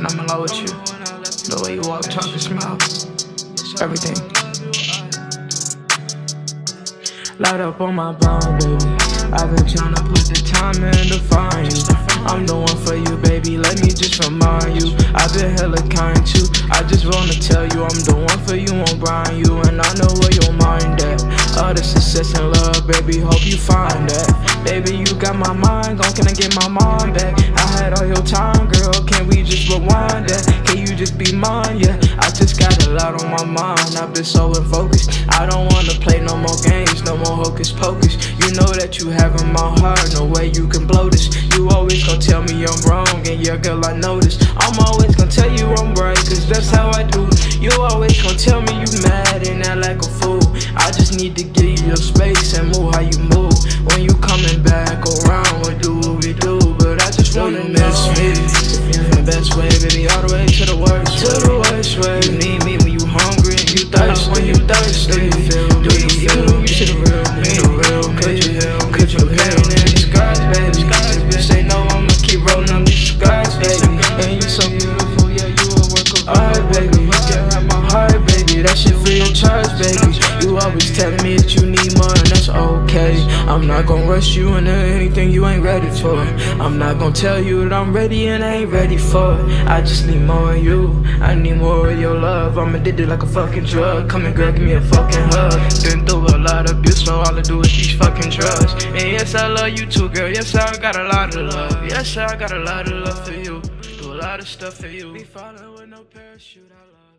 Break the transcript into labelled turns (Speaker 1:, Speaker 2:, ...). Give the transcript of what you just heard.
Speaker 1: and I'm in love with you. The way you walk, talk, and smile, everything. Light up on my bond, baby. I've been tryna put the time in to find you. I'm the one for you, baby, let me just remind you. I've been hella kind too. I just wanna tell you I'm the one for you, won't grind you. And I know where your mind at. All the success and love, baby, hope you find that. Baby, you got my mind gone, can I get my mind back? I had all your time, girl, can we just rewind that? Can you just be mine, yeah? I just got a lot on my mind, I've been so in focus. I don't wanna play no more games, no more hocus pocus. You know that you have in my heart, no way you can blow this. You always gon' tell me I'm wrong, and yeah, girl, I know this. I'm always gon' tell you I'm right, cause that's how I do. You always gon' tell me you mad and act like a fool. I just need to give you your space and move how you move. When you coming back around, we'll do what we do. But I just wanna miss me in the best way, baby, all the way to the worst. To the worst way. You need me when you hungry and you thirsty. When you thirsty, do you feel? Do you feel? You see the real me, the real me. Could you heal in disguise, baby? Say no, I'ma keep rolling up these scars, baby. And you so beautiful, yeah, you a work of art, baby. You can have my heart, baby. That shit free of charge, baby. You always telling me that you need more, and that's okay. I'm not gon' rush you into anything you ain't ready for. I'm not gon' tell you that I'm ready and I ain't ready for it. I just need more of you. I need more of your love. I'm addicted like a fucking drug. Come here, girl, give me a fucking hug. Been through a lot of abuse, so all I do is these fucking drugs. And yes, I love you too, girl. Yes, I got a lot of love. Yes, I got a lot of love for you. Do a lot of stuff for you. Be falling with no parachute, I love.